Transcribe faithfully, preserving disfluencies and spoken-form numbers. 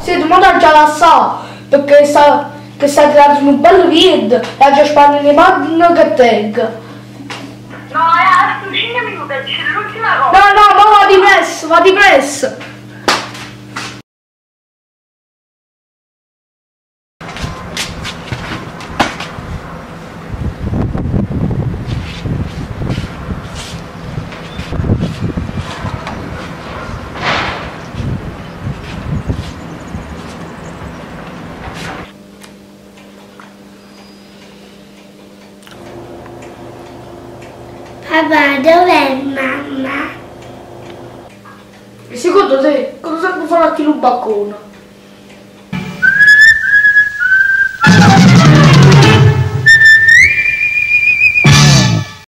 Sì, domanda già la sa, perché sta, che sta creando un bel video e già spara le mani che tenga. No, è a cinque minuti, c'è l'ultima cosa. No, no, ma va di presso, va di presso. Papà, dov'è mamma? E secondo te cosa serve fare anche il baccone?